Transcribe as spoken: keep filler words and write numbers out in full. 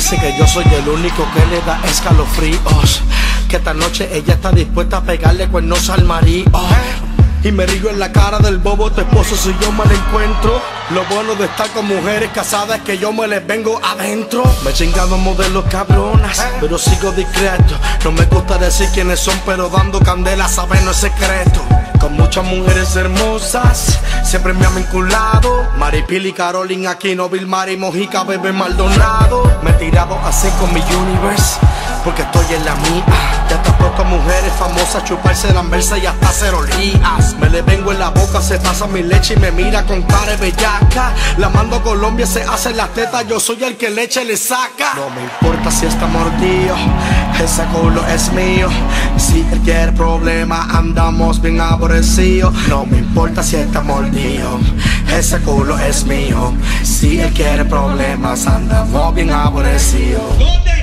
dice que yo soy el único que le da escalofríos, que esta noche ella está dispuesta a pegarle cuernos al marido. Y me río en la cara del bobo tu esposo si yo me la encuentro. Lo bueno de estar con mujeres casadas es que yo me les vengo adentro. Me he chingado modelos cabronas, pero sigo discreto. No me gusta decir quiénes son, pero dando candela saben no es secreto. Con muchas mujeres hermosas, siempre me han vinculado. Maripili, Carolina, Aquino, Vilmar y Mojica, Bebé Maldonado. Me he tirado así con mi universe, porque estoy en la mía. Ya te apuesto a mujeres famosas, chuparse la anversa y hasta hacer olías. Me le vengo en la boca, se pasa mi leche y me mira con cara de bellaca. La mando a Colombia, se hace las tetas, yo soy el que leche le saca. No me importa si está mordido, ese culo es mío. Si él quiere problema, andamos bien aborrecidos. No me importa si está mordido, ese culo es mío. Si él quiere problemas, andamos bien aborrecidos.